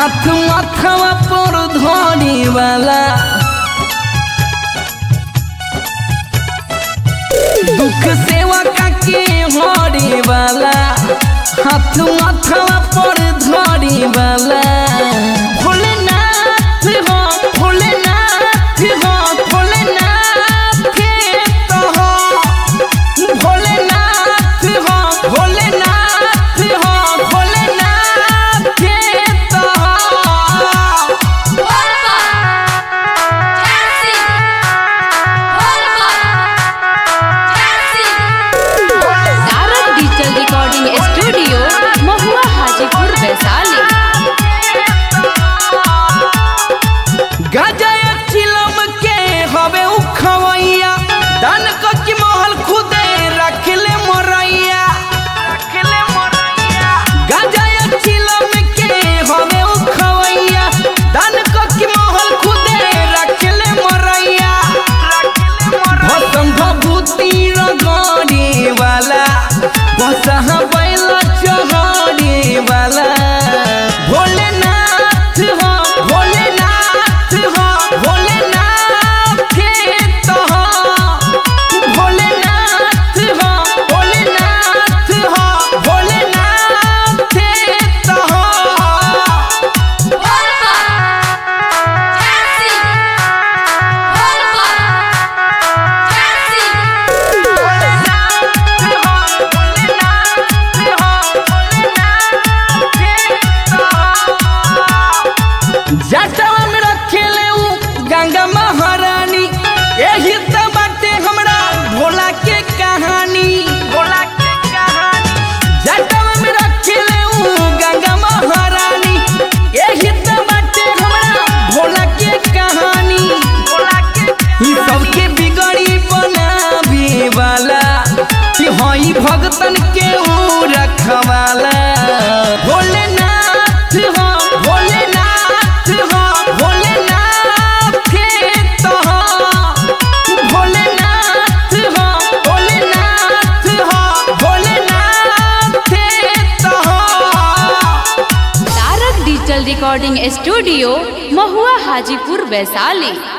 हाथ माथवा पर धोने वाला, दुख सेवा के होने वाला, हाथ माथवा पर धोने वाला। भोलेनाथ हो भोलेनाथ हो भोलेनाथ तो हो, भोलेनाथ हो भोलेनाथ हो भोलेनाथ तो तारक डिजिटल रिकॉर्डिंग स्टूडियो महुआ हाजीपुर वैशाली। गजय चिलम के हवे उखवैया, दान की महल खुदे रखले मोरैया। गजय चिलम के हवे उखवैया, दान की महल खुदे रखले मोरैया। भसम भभूति रगड़े वाला, बसहा बैल चढ़े वाला। भोलेनाथ हो भोलेनाथ हो भोलेनाथ तो हो, भोलेनाथ हो भोलेनाथ हो भोलेनाथ तो हो। जटवा में रखेले उ गंगा महारानी, यही तो बाटे हमरा भोला के कहानी। जटवा में रखेले उ गंगा महारानी, यही तो बाटे हमरा भोला के कहानी। ई सबके बिगड़ी बनावे वाला, कि हई भगतन के उ रखवाला। भोलेनाथ हो भोलेनाथ हो भोलेनाथ तो हो, भोलेनाथ हो भोलेनाथ हो भोलेनाथ तो हो। तारक डिजिटल रिकॉर्डिंग स्टूडियो महुआ हाजीपुर वैशाली।